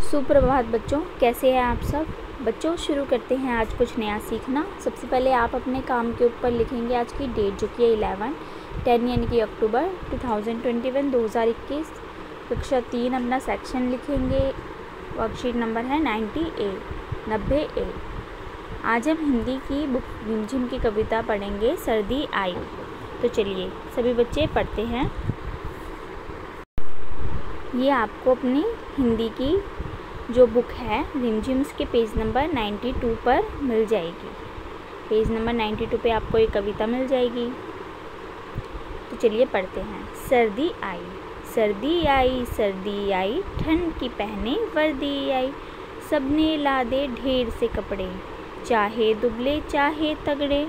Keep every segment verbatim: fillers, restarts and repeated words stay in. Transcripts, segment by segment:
सुप्रभात बच्चों, कैसे हैं आप सब। बच्चों शुरू करते हैं आज कुछ नया सीखना। सबसे पहले आप अपने काम के ऊपर लिखेंगे आज की डेट, जो कि है इलेवन टेन यानी कि October two thousand twenty one दो हज़ार इक्कीस। कक्षा तीन अपना सेक्शन लिखेंगे। वर्कशीट नंबर है नाइन्टी ए नब्बे ए। आज हम हिंदी की बुक रिमझिम की कविता पढ़ेंगे, सर्दी आई। तो चलिए सभी बच्चे पढ़ते हैं। ये आपको अपनी हिंदी की जो बुक है रिमझिम, उसके पेज नंबर नाइन्टी टू पर मिल जाएगी। पेज नंबर नाइन्टी टू पे आपको ये कविता मिल जाएगी। तो चलिए पढ़ते हैं। सर्दी आई, सर्दी आई, सर्दी आई, ठंड की पहने वर्दी आई। सबने लादे ढेर से कपड़े, चाहे दुबले चाहे तगड़े।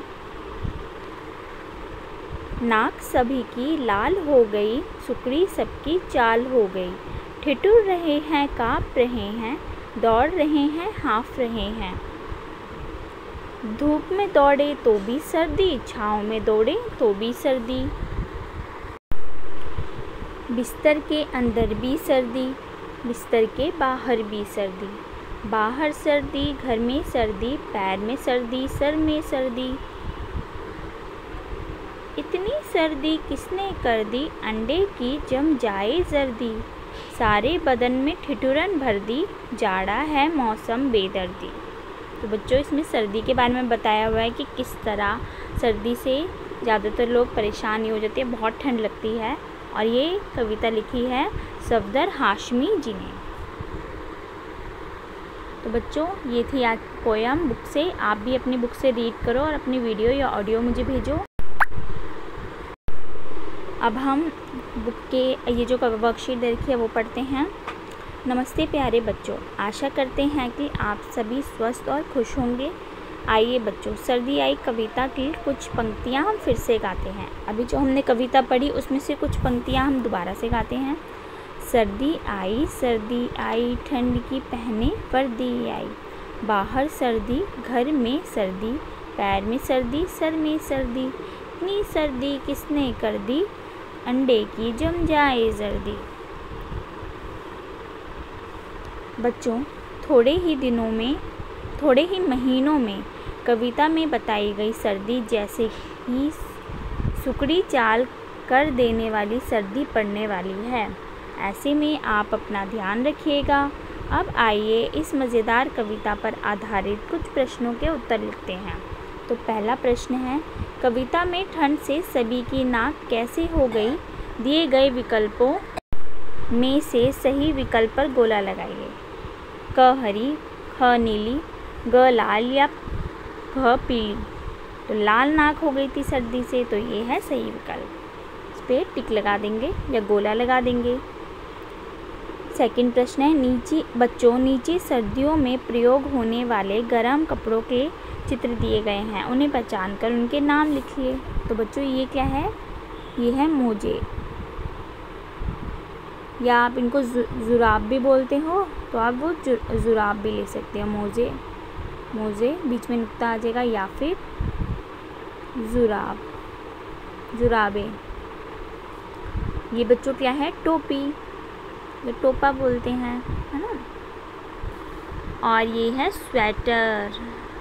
नाक सभी की लाल हो गई, सुकड़ी सबकी चाल हो गई। ठिठुर रहे हैं, काँप रहे हैं, दौड़ रहे हैं, हाँफ रहे हैं। धूप में दौड़े तो भी सर्दी, छाँव में दौड़े तो भी सर्दी। बिस्तर के अंदर भी सर्दी, बिस्तर के बाहर भी सर्दी। बाहर सर्दी, घर में सर्दी, पैर में सर्दी, सर में सर्दी। इतनी सर्दी किसने कर दी, अंडे की जम जाए जर्दी। सारे बदन में ठिठुरन भर दी, जाड़ा है मौसम बेदर्दी। तो बच्चों इसमें सर्दी के बारे में बताया हुआ है कि किस तरह सर्दी से ज़्यादातर लोग परेशान हो जाते हैं, बहुत ठंड लगती है। और ये कविता लिखी है सफदर हाशमी जी ने। तो बच्चों ये थी आज पोयम बुक से। आप भी अपनी बुक से रीड करो और अपनी वीडियो या ऑडियो मुझे भेजो। अब हम बुक के ये जो वर्कशीट दे रखी है वो पढ़ते हैं। नमस्ते प्यारे बच्चों, आशा करते हैं कि आप सभी स्वस्थ और खुश होंगे। आइए बच्चों, सर्दी आई कविता की कुछ पंक्तियां हम फिर से गाते हैं। अभी जो हमने कविता पढ़ी उसमें से कुछ पंक्तियां हम दोबारा से गाते हैं। सर्दी आई, सर्दी आई, ठंड की पहने वर्दी आई। बाहर सर्दी, घर में सर्दी, पैर में सर्दी, सर में सर्दी। इतनी सर्दी किसने कर दी, अंडे की जम जाए जर्दी। बच्चों थोड़े ही दिनों में, थोड़े ही महीनों में कविता में बताई गई सर्दी जैसे ही सुकड़ी चाल कर देने वाली सर्दी पड़ने वाली है। ऐसे में आप अपना ध्यान रखिएगा। अब आइए इस मज़ेदार कविता पर आधारित कुछ प्रश्नों के उत्तर लिखते हैं। तो पहला प्रश्न है, कविता में ठंड से सभी की नाक कैसे हो गई। दिए गए विकल्पों में से सही विकल्प पर गोला लगाइए। क हरी, ख नीली, ग लाल या घ पीली। तो लाल नाक हो गई थी सर्दी से, तो ये है सही विकल्प। इस पर टिक लगा देंगे या गोला लगा देंगे। सेकंड प्रश्न है, नीचे बच्चों नीचे सर्दियों में प्रयोग होने वाले गर्म कपड़ों के चित्र दिए गए हैं, उन्हें पहचान कर उनके नाम लिखिए। तो बच्चों ये क्या है, ये है मोजे, या आप इनको जुराब भी बोलते हो तो आप वो जुराब भी ले सकते हो। मोजे, मोजे बीच में नुक्ता आ जाएगा, या फिर जुराब, जुराबे। ये बच्चों क्या है, टोपी, जो टोपा बोलते हैं, है ना। और ये है स्वेटर,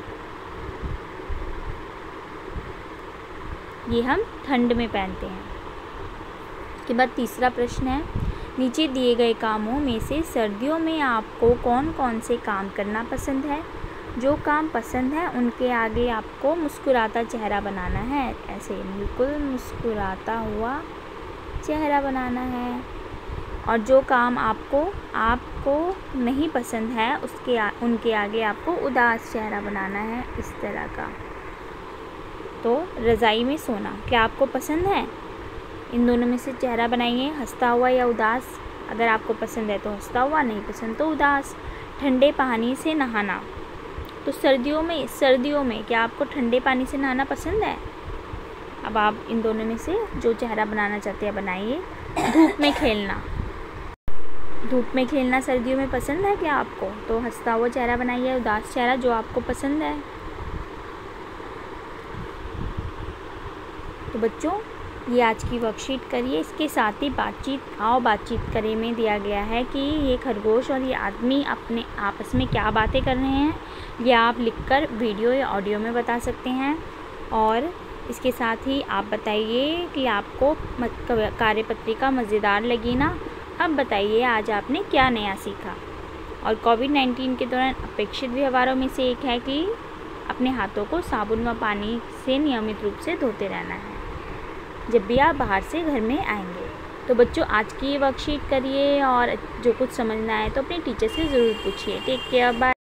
ये हम ठंड में पहनते हैं। उसके बाद तीसरा प्रश्न है, नीचे दिए गए कामों में से सर्दियों में आपको कौन कौन से काम करना पसंद है। जो काम पसंद है उनके आगे आपको मुस्कुराता चेहरा बनाना है। ऐसे बिल्कुल मुस्कुराता हुआ चेहरा बनाना है। और जो काम आपको आपको नहीं पसंद है उसके आ, उनके आगे आपको उदास चेहरा बनाना है, इस तरह का। तो रज़ाई में सोना क्या आपको पसंद है। इन दोनों में से चेहरा बनाइए, हंसता हुआ या उदास। अगर आपको पसंद है तो हंसता हुआ, नहीं पसंद तो उदास। ठंडे पानी से नहाना, तो सर्दियों में सर्दियों में क्या आपको ठंडे पानी से नहाना पसंद है। अब आप इन दोनों में से जो चेहरा बनाना चाहते हैं बनाइए। धूप में खेलना, धूप में खेलना सर्दियों में पसंद है क्या आपको, तो हंसता हुआ चेहरा बनाइए, उदास चेहरा जो आपको पसंद है। तो बच्चों ये आज की वर्कशीट करिए। इसके साथ ही बातचीत आओ बातचीत करें में दिया गया है कि ये खरगोश और ये आदमी अपने आपस में क्या बातें कर रहे हैं, ये आप लिखकर वीडियो या ऑडियो में बता सकते हैं। और इसके साथ ही आप बताइए कि आपको कार्यपत्रिका मज़ेदार लगी ना। अब बताइए आज आपने क्या नया सीखा। और कोविड नाइन्टीन के दौरान अपेक्षित व्यवहारों में से एक है कि अपने हाथों को साबुन व पानी से नियमित रूप से धोते रहना है जब भी आप बाहर से घर में आएंगे। तो बच्चों आज की ये वर्कशीट करिए और जो कुछ समझना है तो अपने टीचर से ज़रूर पूछिए। Take care, bye.